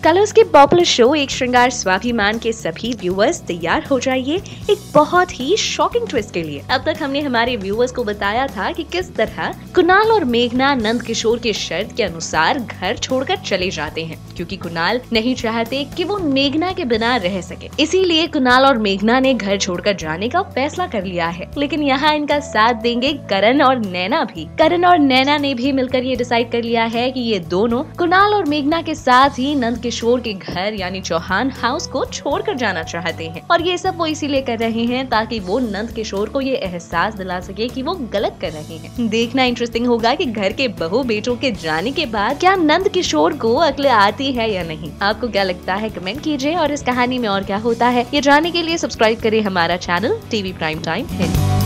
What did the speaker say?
Colours के popular show एक श्रृंगार स्वाभिमान के सभी व्यूअर्स तैयार हो जाइए एक बहुत ही शॉकिंग ट्विस्ट के लिए। अब तक हमने हमारे व्यूअर्स को बताया था कि किस तरह कुणाल और मेघना नंद किशोर के शर्त के अनुसार घर छोड़कर चले जाते हैं, क्योंकि कुणाल नहीं चाहते कि वो मेघना के बिना रह सके। इसीलिए कुणाल और मेघना ने घर छोड़कर जाने का फैसला कर लिया है। लेकिन यहाँ इनका साथ देंगे करण और नैना भी। करण और नैना ने भी मिलकर ये डिसाइड कर लिया है कि ये दोनों कुणाल और मेघना के साथ ही नंद किशोर के घर यानी चौहान हाउस को छोड़कर जाना चाहते हैं। और ये सब वो इसीलिए कर रहे हैं ताकि वो नंद किशोर को ये एहसास दिला सके कि वो गलत कर रहे हैं। देखना इंटरेस्टिंग होगा कि घर के बहू बेटों के जाने के बाद क्या नंद किशोर को अक्ल आती है या नहीं। आपको क्या लगता है कमेंट कीजिए और इस कहानी में और क्या होता है ये जानने के लिए सब्सक्राइब करें हमारा channel TV prime time Hindi.